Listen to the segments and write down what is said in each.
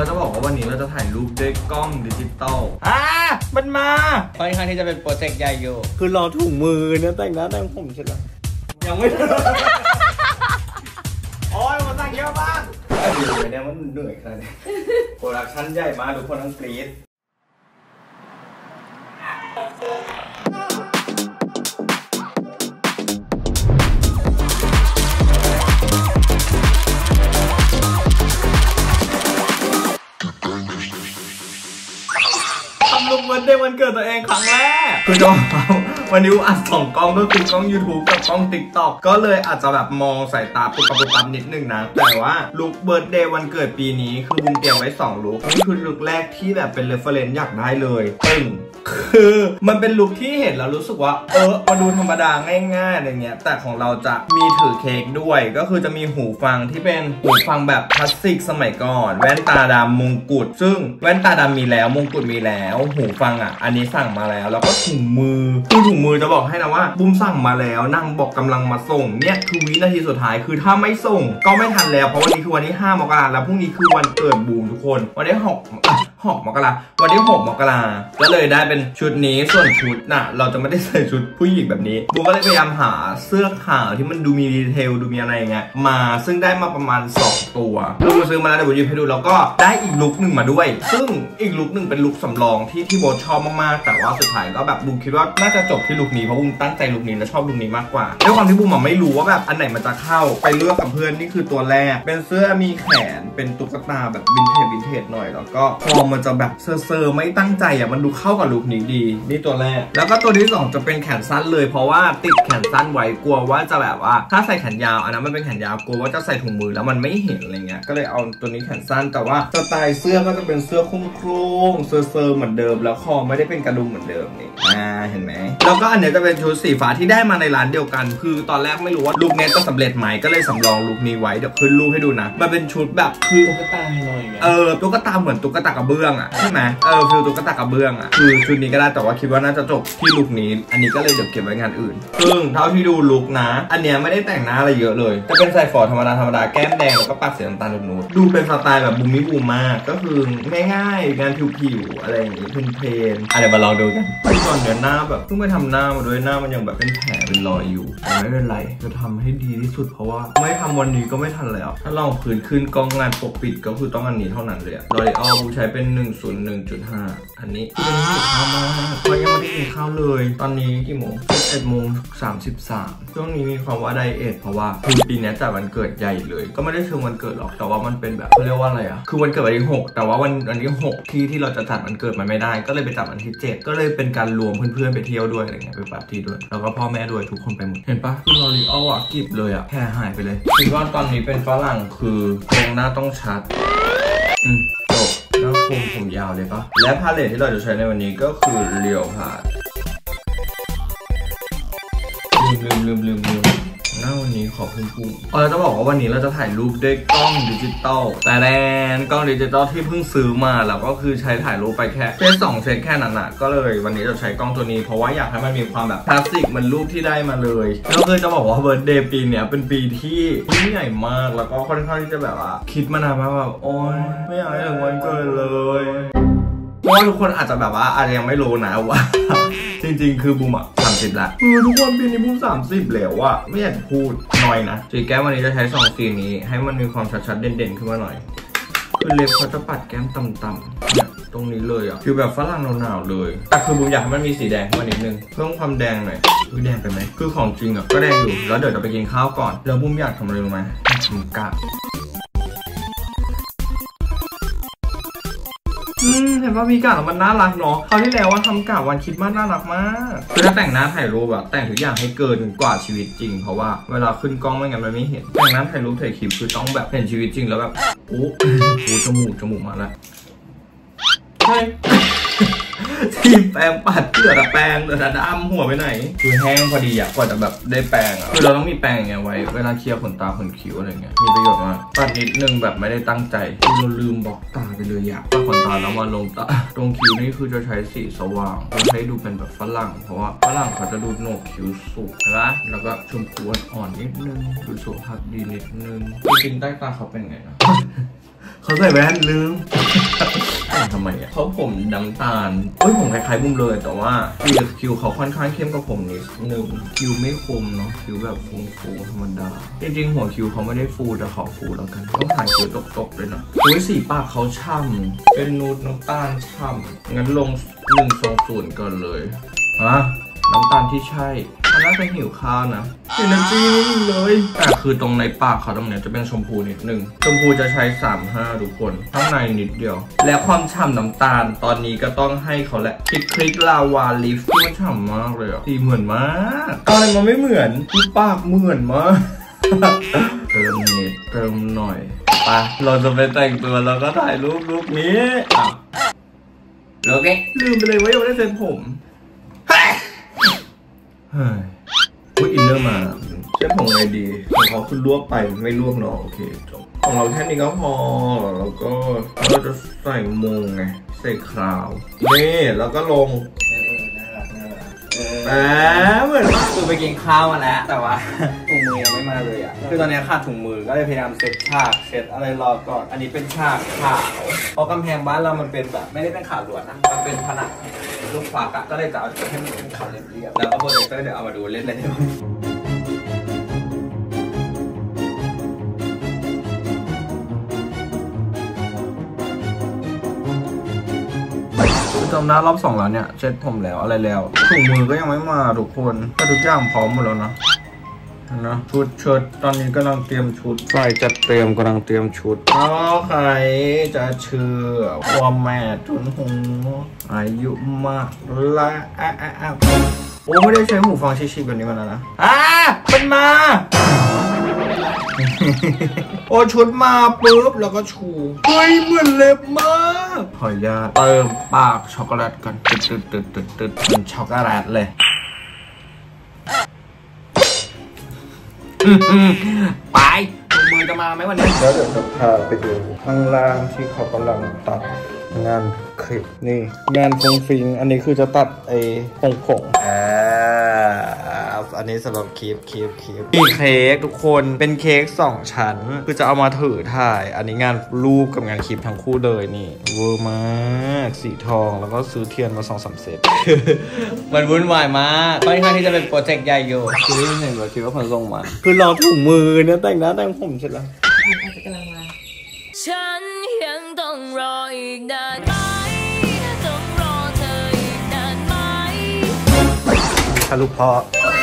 จะบอกว่าวันนี้เราจะถ่ายรูปด้วยกล้องดิจิตอลมันมาค่อนข้างที่จะเป็นโปรเจกต์ใหญ่อยู่คือรอถุงมือเนี่ยแต่งหน้าแต่งผมเสร็จแล้วยังไม่โอ้ยมันสั่งเยอะมากดูเลยเนี่ยมันเหนื่อยขนาดนี้โปรดักชั่นใหญ่มากทุกคนทั้งกรี๊ดลุกวันเดย์วันเกิดตัวเองครั้งแรกคือจะบอกวันนี้อัด2 กล้องก็คือกล้อง YouTube กับกล้อง TikTok ก็เลยอาจจะแบบมองสายตาปุ๊บปั๊บนิดนึงนะแต่ว่าลุคเบิร์ธเดย์วันเกิดปีนี้คือบุ้มเตรียมไว้2 ลุคนี่คือลุคแรกที่แบบเป็น reference อยากได้เลยคือมันเป็นลุคที่เห็นแล้วรู้สึกว่ามาดูธรรมดาง่ายๆอะไรเงี้ยแต่ของเราจะมีถือเค้กด้วยก็คือจะมีหูฟังที่เป็นหูฟังแบบคลาสสิกสมัยก่อนแว่นตาดำมงกุฎซึ่งแว่นตาดำมีแล้วมงกุฎมีแล้วหูฟังอันนี้สั่งมาแล้วแล้วก็ถุงมือจะบอกให้นะว่าบุ้มสั่งมาแล้วนางบอกกำลังมาส่งเนี่ยคือวินาทีสุดท้ายคือถ้าไม่ส่งก็ไม่ทันแล้วเพราะวันนี้คือวันที่5 มกราแล้วพรุ่งนี้คือวันเกิดบูมทุกคนวันที่6 มกราวันที่6 มกราก็เลยได้เป็นชุดนี้ส่วนชุดน่ะเราจะไม่ได้ใส่ชุดผู้หญิงแบบนี้บูมก็เลยพยายามหาเสื้อขาวที่มันดูมีดีเทลดูมีอะไรเงี้ยมาซึ่งได้มาประมาณ2 ตัวบูมซื้อมาแล้วเดี๋ยวบูมหยิบให้ดูแล้วก็ได้อีกลุคหนึ่งมาด้วยซึ่งอีกลุคหนึ่งเป็นลุคสำรองที่โบชอบมากๆแต่ว่าสุดท้ายก็แบบบูมคิดว่าน่าจะจบที่ลุคนี้เพราะบูมตั้งใจลุคนี้และชอบลุคนี้มากกว่าด้วยความที่บูมไม่รู้ว่าแบบอันไหนมันจะเข้าไปเลือกกับเพื่อนนี่คือตัวแรกเป็นเสื้อมีแขนเป็นตุ๊กตาแบบวินเทจหน่อยแล้วก็คอมันจะแบบเซอร์ไม่ตั้งใจมันดูเข้ากับลุคนี้ดีนี่ตัวแรกแล้วก็ตัวที่2จะเป็นแขนสั้นเลยเพราะว่าติดแขนสั้นไว้กลัวว่าจะแบบว่าถ้าใส่แขนยาวอันนั้นมันเป็นแขนยาวกลัวว่าจะใส่ถุงมือแล้วมันไม่เห็นอะไรเงี้ยก็เลยเอาตัวนี้แขนสั้นแต่ว่าสไตล์เสื้อก็จะเป็นเสื้อโครงเซอร์เหมือนเดิมแล้วคอไม่ได้เป็นกระดุมเหมือนเดิมนี่เห็นไหมแล้วก็อันนี้จะเป็นชุดสีฟ้าที่ได้มาในร้านเดียวกันคือตอนแรกไม่รู้ว่าลุคนี้จะสำเร็จไหมก็เลยสำรองลุคนี้ไว้เดี๋ยวขึ้นรูปให้ดูนะมันเป็นชุดแบบคือตุ๊กตาหน่อยตุ๊กตาเหมือนตุ๊กตากระเบื้องใช่ไหมฟิลตุ๊กตากระเบื้องคือชุดนี้ก็ได้แต่ว่าคิดว่าน่าจะจบที่ลุคนี้อันนี้ก็เลยเดี๋ยวเก็บไว้งานอื่นซึ่งเท่าที่ดูลุคนะอันเนี้ยไม่ได้แต่งหน้าอะไรเยอะเลยจะเป็นใส่ฟอร์ธรรมดาแก้มแดงแล้วก็ปากสีน้ำตาลนูดดูเป็นสไตล์แบบบูมมากก็คือง่ายๆงานผิวอะไรอย่างงี้เพลนอะไรมาลองดูกันก่อนเดี๋ยวหน้าแบบเพิ่งไปทำหน้ามาด้วยหน้ามันยังแบบเป็นแผลเป็นรอยอยู่แต่ไม่เป็นไรจะทำให้ดีที่สุดเพราะว่าไม่ทำวันนี้ก็ไม่ทันแล้วถ้าลองพื้นขึ้นกล้องงานปกปิดก็คือต้องอันนี้เท่านั้นเลยL'Orealบูใช้เป็น101.5อันนี้คือหิวข้าวมากเพราะยังไม่ได้กินข้าวเลยตอนนี้กี่โมง11:33ช่วงนี้มีความว่าไดเอทเพราะว่าคือปีนี้จัดวันเกิดใหญ่เลยก็ไม่ได้เชิงวันเกิดหรอกแต่ว่ามันเป็นแบบเขาเรียกว่าอะไรคือวันเกิดวันที่6แต่ว่าวันที่6ที่เราจะจัดวันเกิดมันไม่ได้ก็เลยไปจัดวันที่7ก็เลยเป็นการรวมเพื่อนๆไปเที่ยวด้วยอะไรเงี้ยไปปาร์ตี้ด้วยแล้วก็พ่อแม่ด้วยทุกคนไปหมดเห็นปะคือ L'Oreal กิบเลยแค่หายไปเลยคิดว่าตอนนี้เป็นฝรั่งคือโครงหน้าต้องชัดจบหน้าคมผมยาวเลยปะและพาเลทที่เราจะใช้ในวันนี้ก็คือเรียวพาดลืมหน้าวันนี้ขอพุ่งเราจะบอกว่าวันนี้เราจะถ่ายรูปด้วยกล้องดิจิตอลแต่กล้องดิจิตอลที่เพิ่งซื้อมาแล้วก็คือใช้ถ่ายรูปไปแค่2 เซตแค่นั้นก็เลยวันนี้จะใช้กล้องตัวนี้เพราะว่าอยากให้มันมีความแบบคลาสสิกเหมือนรูปที่ได้มาเลยแล้วคือจะบอกว่าเบิร์ธเดย์ปีเนี้ยเป็นปีที่ยิ่งใหญ่มากแล้วก็ค่อนข้างที่จะแบบว่าคิดมานานมากแบบโอ๊ยไม่อยากให้ถึงวันเกิดเลยเพราะว่าทุกคนอาจจะแบบว่าอาจจะยังไม่รู้นะว่าจริงๆคือบูม30ละทุกคนปีนี้บูม30แล้วไม่อยากพูดน้อยนะสีแก้มวันนี้จะใช้2 สีนี้ให้มันมีความชัดๆเด่นๆขึ้นมาหน่อยคือเล็บเขาจะปัดแก้มต่ำๆเนี่ยตรงนี้เลยคือแบบฝรั่งหนาวๆเลยแต่คือบูมอยากให้มันมีสีแดงขึ้นมานิดนึงเพิ่มความแดงหน่อยแดงไปไหมคือของจริงก็แดงอยู่แล้วเดี๋ยวจะไปกินข้าวก่อนแล้วบูมอยากทำอะไรรู้ไหมทำกะเห็นว่ามีกาดมันน่ารักเนาะคราวที่แล้วว่าทำกาดวันคิดมากน่ารักมากคือถ้าแต่งหน้าถ่ายรูปแต่งทุกอย่างให้เกินกว่าชีวิตจริงเพราะว่าเวลาขึ้นกล้องไม่งั้นมันไม่เห็นแต่งหน้าถ่ายรูปถ่ายคลิปคือต้องแบบเห็นชีวิตจริงแล้วแบบโอ้จมูกมาแล้วใช่ทีมแปรงปัดเหลือแปรงเหลือดำหัวไปไหนคือแห้งพอดีกว่าจะแบบได้แปรงคือเราต้องมีแปรงอย่างเงี้ยไว้เวลาเคลียร์ขนตาขนคิ้วอะไรเงี้ยมีประโยชน์มากตัดนิดนึงแบบไม่ได้ตั้งใจเราลืมบล็อกตาไปเลยตัดขนตาแล้วมาลงตาตรงคิ้วนี่คือจะใช้สีสว่างเพื่อให้ดูเป็นแบบฝรั่งเพราะว่าฝรั่งเขาจะดูโหนกคิ้วสูงนะแล้วก็ชมพูอ่อนนิดนึงดูสุภาพดีนิดนึงจริงใต้ตาเขาเป็นไงนะเขาใส่แว่นลืม ทำไมอ่ะเขาผมน้ำตาลผมคล้ายๆบุ้มเลยแต่ว่าคิวเขาค่อนข้างเข้มกว่าผมนิดนึงคิวไม่คมเนาะคิวแบบฟูๆธรรมดาจริงๆหัวคิวเขาไม่ได้ฟูแต่ขอฟูแล้วกันต้องหาคิวตกๆเลยนะสีปากเขาช่ำเป็นนูดน้ำตาลช่ำงั้นลง120ก่อนเลยฮะน้ำตาลที่ใช่มันน่าจะหิวข้าวนะเห็นน้ำจิ้มเลยแต่คือตรงในปากเขาตรงเนี้ยจะเป็นชมพูนิดนึงชมพูจะใช้35ทุกคนข้างในนิดเดียวและความฉ่ำน้ำตาลตอนนี้ก็ต้องให้เขาแหละคลิกลาวาลิฟที่มันฉ่ำมากเลยอ่ะสีเหมือนมากตอนนี้มันไม่เหมือนคือปากเหมือนมากเติมนิดเติมหน่อยไปเราจะไปแต่งตัวแล้วก็ถ่ายรูปนี้โอเคลืมไปเลยว่ายังไม่ได้เซ็นผมเฮ้ยอินเนอร์มาเช็ดผมไงดีของเขาคือลวกไปไม่ลวกเนาะโอเคจบของเราแค่นี้ก็พอแล้วก็เราจะใส่มงไงใส่คราวนี่แล้วก็ลงเหมือนคือไปกินข้าวมาแล้วแต่ว่าถุงมือยังไม่มาเลยอ่ะคือตอนนี้ขาดถุงมือก็เลยพยายามเซตฉากเซตอะไรรอก่อนอันนี้เป็นฉากขาวเพราะกำแพงบ้านเรามันเป็นแบบไม่ได้เป็นขาวล้วนนะมันเป็นผนังลูกฟักก็เลยจะเอาให้มันเป็นขาวเรียบๆแล้วก็โปรเจคเตอร์เดี๋ยวเอามาดูเล่นอะไรได้บ้างจำหน้ารอบ2แล้วเนี่ยเช็ดผมแล้วอะไรแล้วถุงมือก็ยังไม่มาทุกคนแต่ทุกอย่างพร้อมหมดแล้วนะชุดเชิ้ตตอนนี้กำลังเตรียมชุดใส่จัดเตรียมกำลังเตรียมชุดใครจะเชื่อความแม่ทุนหูอายุมากละโอ้ไม่ได้ใช้หูฟังชิๆแบบนี้มาแล้วนะเป็นมาโอ้ชุดมาปุ๊บแล้วก็ชูเฮ้ยเหมือนเล็บมากขออนุญาตเติมปากช็อกโกแลตกันตึ๊ดเป็นช็อกโกแลตเลยไปมือจะมาไหมวันนี้แล้วเดี๋ยวจะพาไปดูข้างล่างที่เขากำลังตัดงานคลิปนี่งานฟงฟิงอันนี้คือจะตัดไอ้ผงอันนี้สำหรับคลิปมีเค้กทุกคนเป็นเค้ก2 ชั้นคือจะเอามาถือถ่ายอันนี้งานรูปกับงานคลิปทั้งคู่เลยนี่เวอร์มากสีทองแล้วก็ซื้อเทียนมา2-3 เซตมันวุ่นวายมากค่อนข้างที่จะเป็นโปรเจกต์ใหญ่อยู่คือที่เห็นว่าคิดว่าคนส่งมาคือรอถุงมือเนี่ยแต่งหน้าแต่งผมเสร็จแล้วกำลังมาฉันยังต้องรออีกนานไหมต้องรอเธออีกนานไหมค่ะลูกพ่อ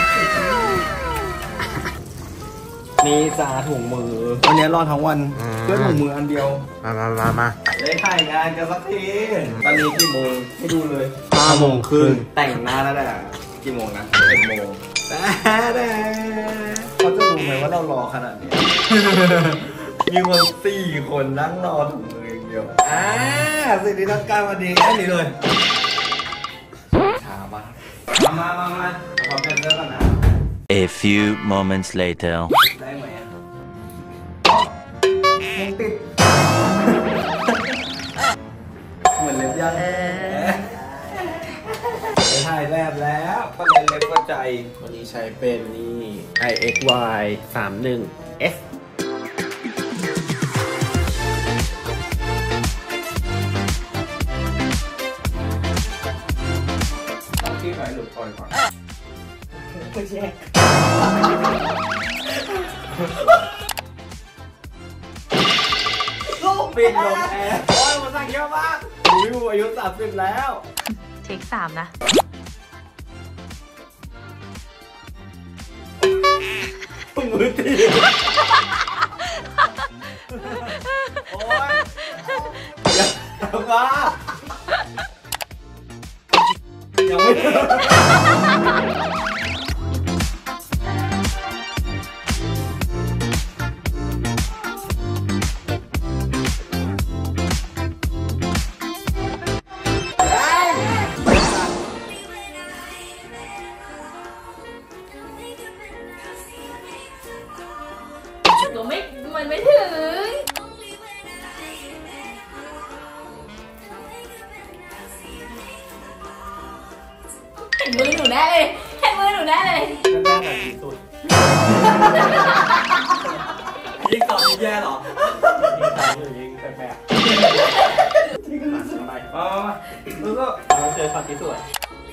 นี่จ้าถุงมือวันนี้รอทั้งวันเพื่อถุงมืออันเดียวมาได้ถ่ายงานกันสักทีตอนนี้กี่โมงให้ดูเลย 5:30 แต่งหน้าแล้วแหละกี่โมงนะ11 โมงแต่เขาจะรู้ไหมว่าเรารอขนาดนี้มีคน4 คนนั่งรอถุงมืออย่างเดียวสิ่งที่ต้องการวันนี้แค่นี้เลยช้าบ้างมาขอเป็นเรื่องก่อนนะ A few moments later ได้ไหมติดเหมือนเล็บยังถ่ายแลบแล้วก็เล่นเล็บก็ใจวันนี้ใช้เป็นนี่ IXY 31Sที่ไหนหลุดปล่อยก่อนไม่ใช่ลูกปิดลมแอร์โอ้ยมันสั่งเยอะมากอยู่อายุ30แล้วเทค 3นะมือตีโอ้ยอย่ามายังไม่มันไม่ถึงเห็นมือหนูแน่เลยแม่แบบที่สุดยิ่งตอบยิ่งแย่หรอยิ่งตอบยิ่งแปลกแล้วก็เราเจอความที่สวย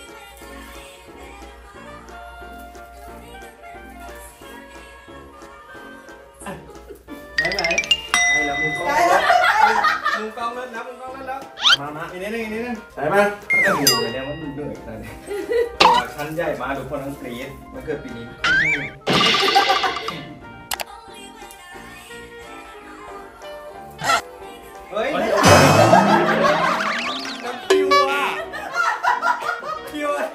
ไหนไอ้แล้วมึงกล้องมึงกล้องเลิศแล้วมึงกล้องเลิศแล้วมาอีกนิดนึงไหนมาก็จะดูเลยเนี่ยว่ามึงเหนื่อยขนาดไหนชั้นใหญ่มาทุกคนทั้งกรี๊ดมันเกิดปีนี้เฮ้ยน้ำคิวอ่ะคิวอะไร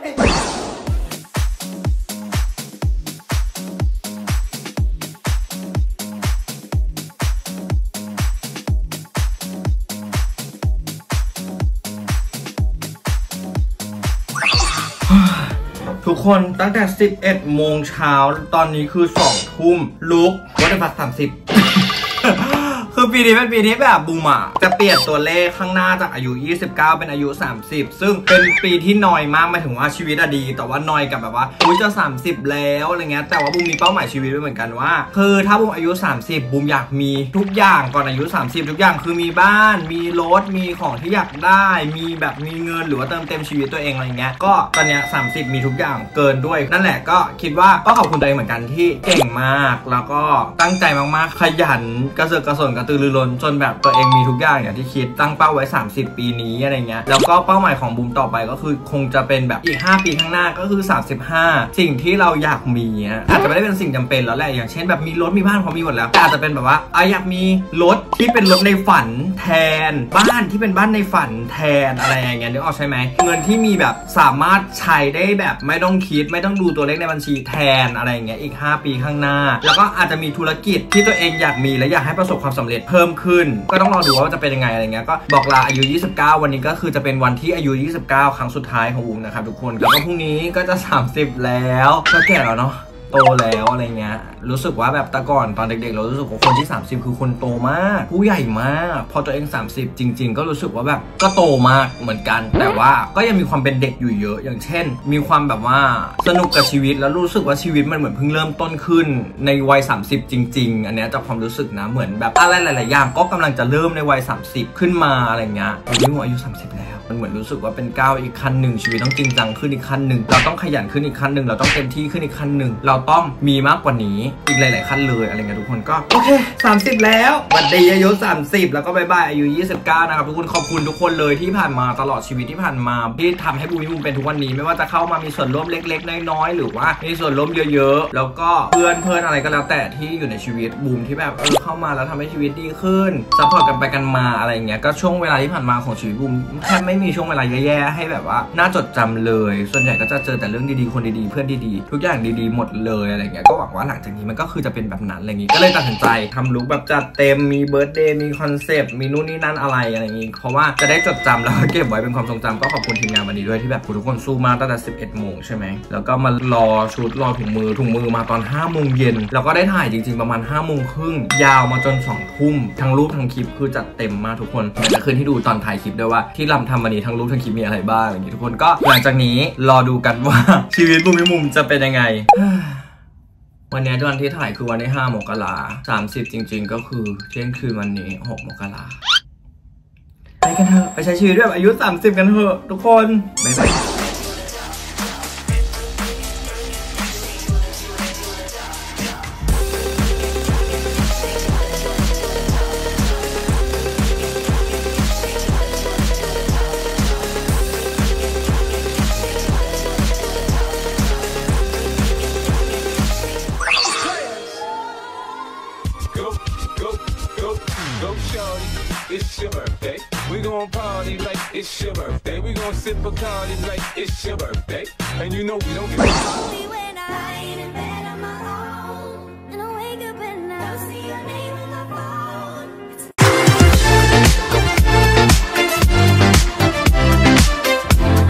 ทุกคนตั้งแต่ 11 โมงเช้าตอนนี้คือ 2 ทุ่มลุกวันที่30 คือปีนี้เป็นปีที่แบบบูมอ่ะจะเปลี่ยนตัวเลขข้างหน้าจากอายุ29เป็นอายุ30ซึ่งเป็นปีที่นอยมากหมายถึงว่าชีวิตอะดีแต่ว่านอยกับแบบว่าอุ้ยจะ30แล้วอะไรเงี้ยแต่ว่าบูมมีเป้าหมายชีวิตด้วยเหมือนกันว่าคือถ้าบูมอายุ30บูมอยากมีทุกอย่างก่อนอายุ30ทุกอย่างคือมีบ้านมีรถมีของที่อยากได้มีแบบมีเงินหรือว่าเติมเต็มชีวิตตัวเองอะไรเงี้ยก็ตอนเนี้ย30มีทุกอย่างเกินด้วยนั่นแหละก็คิดว่าก็ขอบคุณตัวเองเหมือนกันที่เก่งมากแล้วก็ตั้งใจมากๆขยันกระเสือกกระสนตื่นรือร้นจนแบบตัวเองมีทุกอย่างอย่างที่คิดตั้งเป้าไว้30ปีนี้อะไรเงี้ยแล้วก็เป้าหมายของบูมต่อไปก็คือคงจะเป็นแบบอีก5ปีข้างหน้าก็คือ35สิ่งที่เราอยากมีอาจจะไม่ได้เป็นสิ่งจำเป็นแล้วแหละอย่างเช่นแบบมีรถมีบ้านเขามีหมดแล้วแต่อาจจะเป็นแบบว่าอยากมีรถที่เป็นรถในฝันแทนบ้านที่เป็นบ้านในฝันแทนอะไรอย่างเงี้ยนึกออกใช่ไหมเงินที่มีแบบสามารถใช้ได้แบบไม่ต้องคิดไม่ต้องดูตัวเลขในบัญชีแทนอะไรอย่างเงี้ยอีก5ปีข้างหน้าแล้วก็อาจจะมีธุรกิจที่ตัวเองอยากมีและอยากให้ประสบความสำเร็จเพิ่มขึ้นก็ต้องรอดูว่าจะเป็นยังไงอะไรเงี้ยก็บอกลาอายุ29วันนี้ก็คือจะเป็นวันที่อายุ29ครั้งสุดท้ายของวงนะครับทุกคนแล้วก็พรุ่งนี้ก็จะ30แล้วก็แก่แล้วเนาะโตแล้วอะไรเงี้ยรู้สึกว่าแบบแต่ก่อนตอนเด็กๆเรารู้สึกว่าคนที่30คือคนโตมากผู้ใหญ่มากพอตัวเอง30จริงๆก็รู้สึกว่าแบบก็โตมากเหมือนกันแต่ว่าก็ยังมีความเป็นเด็กอยู่เยอะอย่างเช่นมีความแบบว่าสนุกกับชีวิตแล้วรู้สึกว่าชีวิตมันเหมือนเพิ่งเริ่มต้นขึ้นในวัย30จริงๆอันเนี้ยจากความรู้สึกนะเหมือนแบบอะไรหลายๆอย่างก็กำลังจะเริ่มในวัย30ขึ้นมาอะไรเงี้ยนี่อายุ30แล้วมันเหมือนรู้สึกว่าเป็นก้าวอีกขั้นหนึ่งชีวิตต้องจริงจังขึ้นอีกขั้นหนึ่งเราต้องขยันขึ้นอีกขั้นหนึ่งเราต้องเต็มที่ขึ้นอีกขั้นหนึ่งเราต้องมีมากกว่านี้อีกหลายๆขั้นเลยอะไรเงี้ยทุกคนก็โอเค30แล้ววันดีอายุ30แล้วก็บายบายอายุ29นะครับทุกคนขอบคุณทุกคนเลยที่ผ่านมาตลอดชีวิตที่ผ่านมาที่ทำให้บูมเป็นทุกวันนี้ไม่ว่าจะเข้ามามีส่วนร่วมเล็กๆน้อยๆหรือว่ามีส่วนร่วมเยอะๆแล้วก็เพื่อนอะไรก็แล้วแต่ที่อยู่ในชีวิตบูมที่แบบเข้ามาแล้วทำให้ชีวิตดีขึ้นซัพพอร์ตกันไปกันมาอะไรเงี้ยก็ช่วงเวลาที่ผ่านมาของชีวิตบูมแทบไม่มีช่วงเวลาแย่ๆให้แบบว่าน่าจดจำเลยส่วนใหญ่ก็จะเจอแต่เรื่องดีๆคนดีๆเพื่อนดีๆทุกอย่างดีๆหมดเลยอะไรเงี้ยก็หวังว่าหลังจากนี้มันก็คือจะเป็นแบบนั้นอะไรอย่างงี้ก็เลยตัดสินใจทำลุคแบบจัดเต็มมีเบิร์ธเดย์มีคอนเซปต์มีนู่นนี่นั่นอะไรอย่างงี้เพราะว่าจะได้จดจำแล้วก็เก็บไว้เป็นความทรงจำก็ขอบคุณทีมงานวันนี้ด้วยที่แบบทุกคนสู้มาตั้งแต่11 โมงใช่ไหมแล้วก็มารอชุดรอถุงมือมาตอน5 โมงเย็นแล้วก็ได้ถ่ายจริงๆประมาณ5 โมงครึ่งยาวมาจน2 ทุ่มทั้งรูปทั้งคลิปคือจัดเต็มมากทุกคนจะขึ้นให้ดูตอนถ่ายคลิปด้วยว่าที่ลำทำวันนี้ทั้งรูปทั้งคลิปมีอะไรบ้างอย่างงี้ทุกคนก็หลังจากนี้รอดูกันว่าชีวิตบูมมุมจะเป็นยังไงวันนี้วันที่ถ่ายคือวันที่5 มกราคม30จริงๆก็คือเที่ยงคืนวันนี้6 มกราคมไปกันเถอะไปใช้ชีวิตแบบอายุ30กันเถอะทุกคนบ๊ายบาย It's your birthday. We gon' party like it's your birthday. We gon' sip Bacardi like it's your birthday. And you know we don't give a